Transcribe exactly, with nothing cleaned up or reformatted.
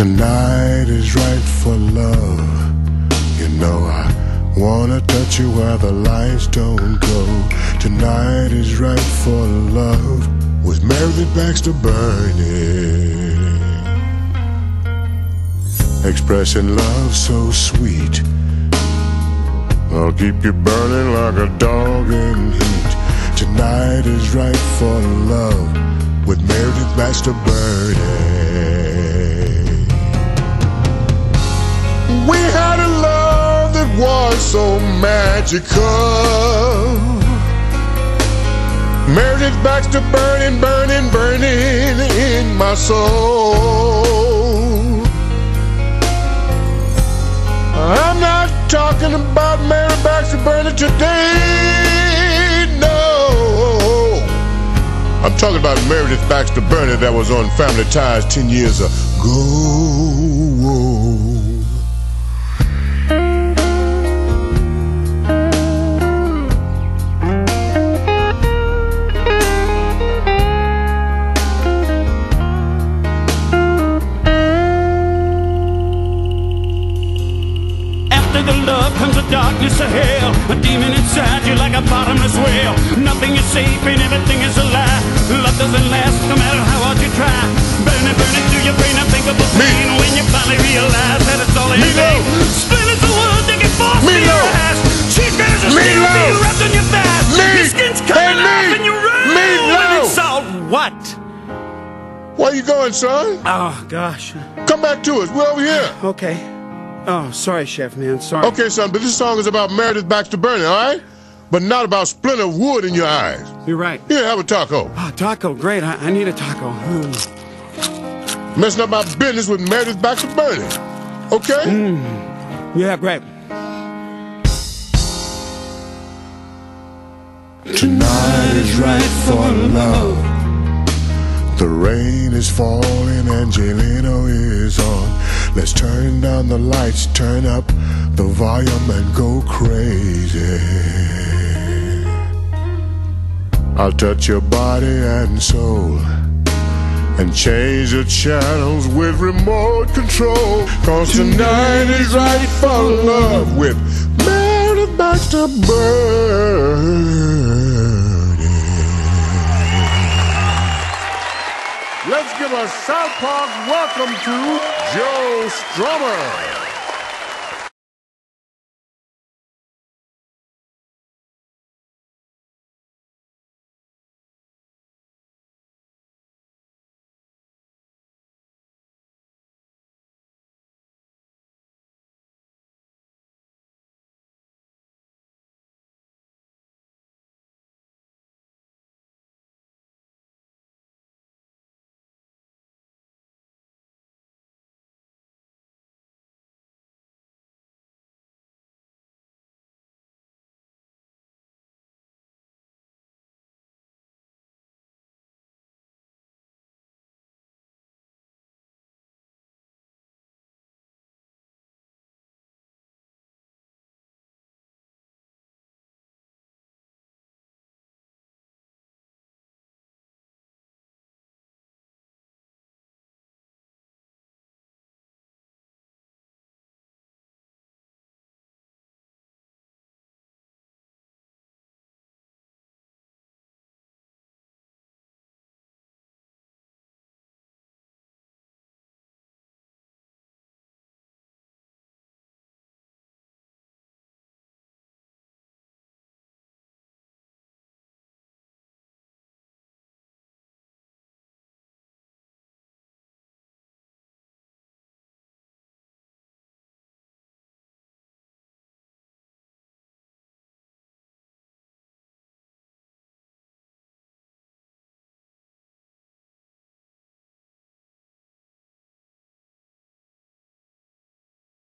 Tonight is right for love. You know I wanna touch you where the lights don't go. Tonight is right for love with Meredith Baxter-Birney. Expressing love so sweet, I'll keep you burning like a dog in heat. Tonight is right for love with Meredith Baxter-Birney. We had a love that was so magical. Meredith Baxter burning, burning, burning in my soul. I'm not talking about Meredith Baxter-Birney today, no. I'm talking about Meredith Baxter-Birney that was on Family Ties ten years ago. After the love comes the darkness of hell, a demon inside you like a bottomless well. Nothing is safe and everything is a lie. Love doesn't last no matter how hard you try. Burning, burning through your brain, unthinkable pain. When you finally realize that it's all in vain. Splinters of wood that get forced in your ass. Cheap as a steel being wrapped on your back. Your skin's coming off and you run. And it's all what? Where you going, son? Oh, gosh. Come back to us. We're over here. Okay. Oh, sorry, Chef, man. Sorry. Okay, son, but this song is about Meredith Baxter-Birney, all right? But not about splinter of wood in your eyes. You're right. Here, have a taco. Oh, taco. Great. I, I need a taco. Mm. Messing up my business with Meredith Baxter-Birney. Okay? Mm. Yeah, great. Tonight is right for love. The rain is falling, Angelino is on. Let's turn down the lights, turn up the volume and go crazy. I'll touch your body and soul and change the channels with remote control. Cause tonight is right for love with Meredith Baxter-Birney. Let's give a South Park welcome to Joe Strummer.